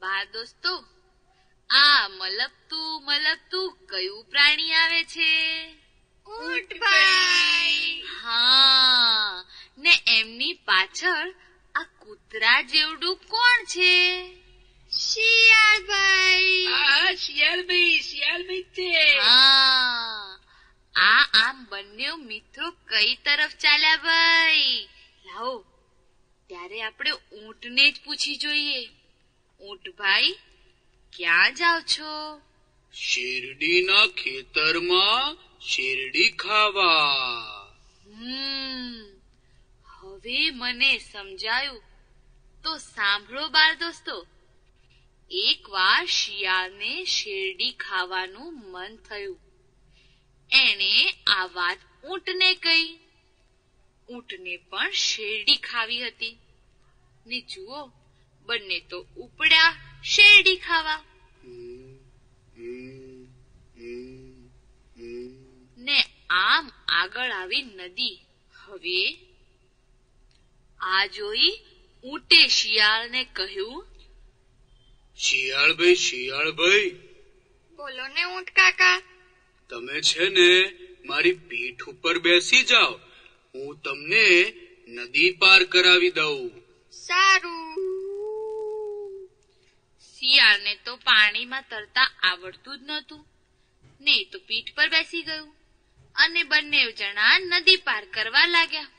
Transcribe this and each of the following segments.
બા દોસ્તો, આ મલકતું કયું પ્રાણી આવે છે? ઊંટભાઈ. હા, ને એમની પાછળ આ કૂતરા જેવડું કોણ છે? શિયાળભાઈ. હા, શિયાળભાઈ છે. હા, આમ બંને મિત્રો કઈ તરફ ચાલ્યા ભાઈ? લાવો ત્યારે આપણે ઊંટને જ પૂછી જોઈએ. ઊંટભાઈ, ક્યાં જાઓ છો? શેરડીના ખેતરમાં શેરડી ખાવા. હવે મને સમજાયું. તો સાંભળો બાળ દોસ્તો, એકવાર શિયાળને શેરડી ખાવાનું મન થયું. એણે આ વાત ઊંટને કહી. ઊંટને પણ શેરડી ખાવી હતી ને જુઓ, બંને તો ઉપડ્યા શેરડી ખાવા. ને આમ આગળ આવી નદી. હવે આ જોઈ ઊંટે શિયાળને કહ્યું, શિયાળભાઈ, બોલો ને ઊંટ કાકા. તમે છે ને મારી પીઠ ઉપર બેસી જાઓ, હું તમને નદી પાર કરાવી દઉં. સારું. શિયાળને તો પાણીમાં તરતા આવડતું જ નહોતું ને એ તો પીઠ પર બેસી ગયું અને બંને જણા નદી પાર કરવા લાગ્યા.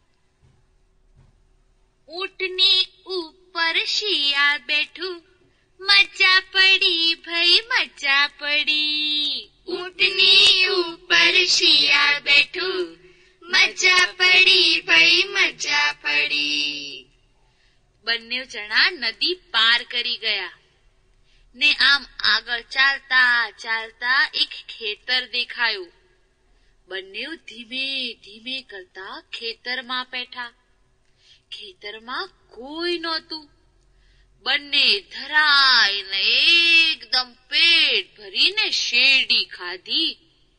ઊંટની ઉપર શિયાળ બેઠું, મજા પડી ભાઈ મજા પડી. ઊંટની ઉપર શિયાળ બેઠું, મજા પડી ભાઈ મજા પડી. બંને જણા નદી પાર કરી ગયા ને આમ આગળ ચાલતા ચાલતા એક ખેતર દેખાયું. બંને ધીમે ધીમે કરતા ખેતરમાં બેઠા. ખેતરમાં કોઈ નહોતું. બંને ધરાઈને એકદમ પેટ ભરીને શેરડી ખાધી.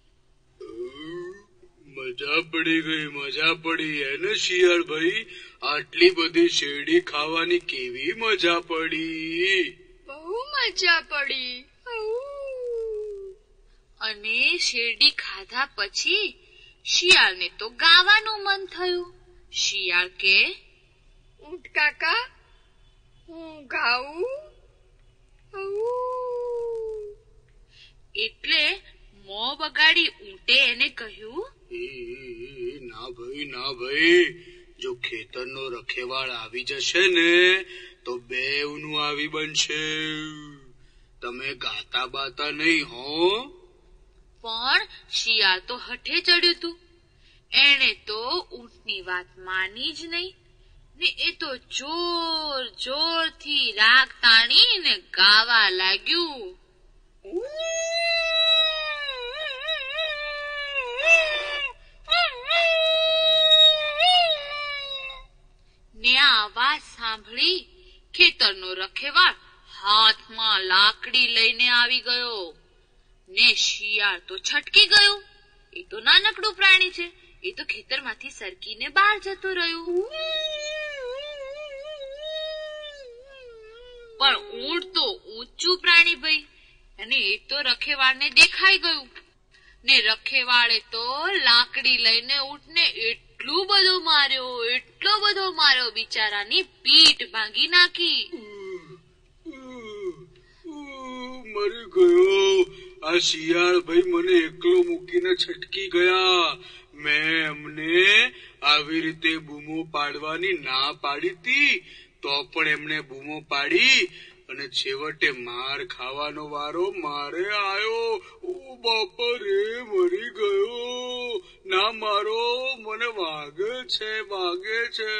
મજા પડી એને શિયાળભાઈ? આટલી બધી શેરડી ખાવાની કેવી મજા પડી? બહુ મજા પડી. અને શેરડી ખાધા પછી શિયાળને તો ગાવાનું મન થયું. શિયાળ કે, ઊંટ કાકા, હું ગાઉં? એટલે મોં બગાડી ઊંટે એને કહ્યું, ના ભાઈ, જો ખેતરનો રખેવાળ આવી જશે ને તો બેવનું આવી બનશે. તમે ગાતા બાતા નહીં હો. પણ શિયાળ તો હઠે ચડ્યું તું. એણે તો ઊંટની વાત માની જ નહીં ને એ તો જોર જોરથી રાગ તાણીને ગાવા લાગ્યું. ને આ અવાજ સાંભળી ખેતરનો રખેવાળ હાથમાં લાકડી લઈને આવી ગયો ને શિયાળ તો છટકી ગયું. એ તો નાનકડું પ્રાણી છે, એ તો ખેતરમાંથી સરકીને બહાર જતું રહ્યું. પણ ઊંટ તો ઊંચું પ્રાણી ભાઈ, અને એ તો રખેવાળને દેખાઈ ગયું ને રખેવાળે તો લાકડી લઈને ઊંટને એટલો બધો માર્યો, બિચારાની પીઠ ભાંગી નાખી. મરી ગયો આ શિયાળ ભાઈ, મને એકલો મૂકીને છટકી ગયા. મેં એમને આવી રીતે બૂમો પાડવાની ના પાડી હતી, તો પણ એમને બૂમો પાડી અને છેવટે માર ખાવાનો વારો મારે આવ્યો. ઓ બાપા રે, મરી ગયો. ના મારો, મને વાગે છે.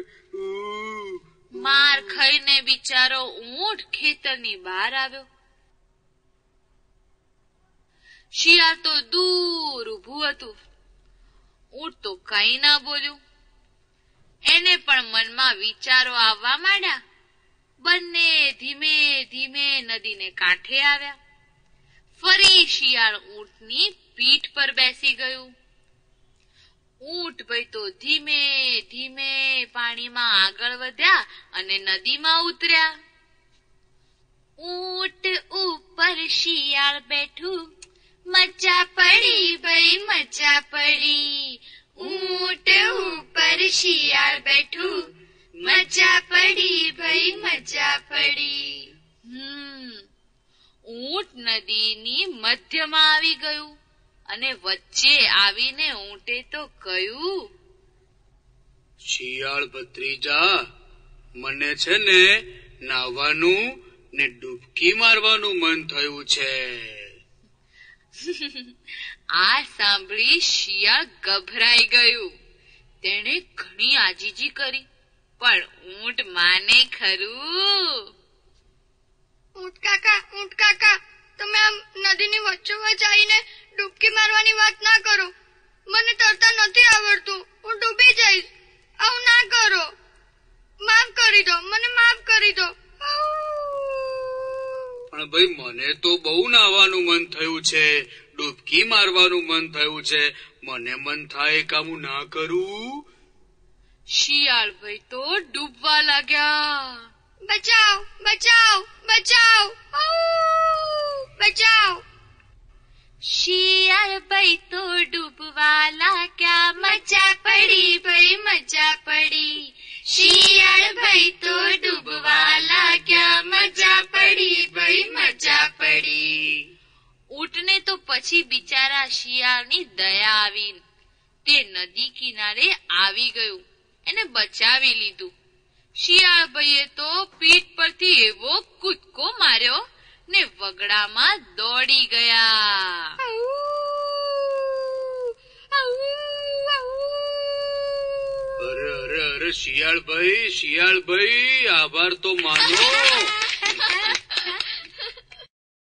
માર ખાઈને બિચારો ઊંટ ખેતરની બહાર આવ્યો. શિયાળ તો દૂર ઊભું હતું. ઊંટ તો કઈ ના બોલ્યું. એને પણ મનમાં વિચારો આવવા માંડ્યા. બંને ધીમે ધીમે નદીને કાંઠે આવ્યા. ફરી શિયાળ ઊંટની પીઠ પર બેસી ગયું. ઊંટ ભાઈ તો ધીમે ધીમે પાણીમાં આગળ વધ્યા અને નદીમાં ઉતર્યા. ઊંટ ઉપર શિયાળ બેઠું, મજા પડી ભાઈ મજા પડી. ઊંટ ઉપર શિયાળ બેઠું, મજા પડી ભાઈ મજા પડી. ઊંટ નદીની મધ્યમાં આવી ગયું અને વચ્ચે આવીને ઊંટે તો કહ્યું, શિયાળ ભત્રીજા, મને છે ને નાવાનું ને ડૂબકી મારવાનું મન થયું છે. આ સાંભળી શિયાળ ગભરાઈ ગયું. તેણે ઘણી આજીજી કરી, પણ ઊંટ માને ખરું. ઊંટ કાકા, તમે આમ નદીની વચ્ચોવચ આવીને ડૂબકી મારવાની વાત ના કરો. મને તરતા નથી આવડતું, હું ડૂબી જઈશ. આવું ના કરો. માફ કરી દો, મને માફ કરી દો. પણ ભાઈ, મને તો બહુ નાવાનું મન થયું છે, ડૂબકી મારવાનું મન થયું છે. મને મન થાય કે હું ના કરું. શિયાળ ભાઈ તો ડૂબવા લાગ્યા. બચાવ બચાવ બચાવ, બચાવ. શિયાળ ભાઈ તો ડૂબવા લાગ્યા, મજા પડી ભાઈ મજા પડી. શિયાળ ભાઈ તો ડૂબવા લાગ્યા, મજા પડી ભાઈ મજા પડી. ઊંટને તો પછી બિચારા શિયાળની દયા આવી. તે નદી કિનારે આવી ગયું, એને બચાવી લીધું. શિયાળ ભાઈએ તો પીઠ પરથી એવો કૂદકો માર્યો ને વગડામાં દોડી ગયા. અરે અરે અરે, શિયાળ ભાઈ, આભાર તો માનો.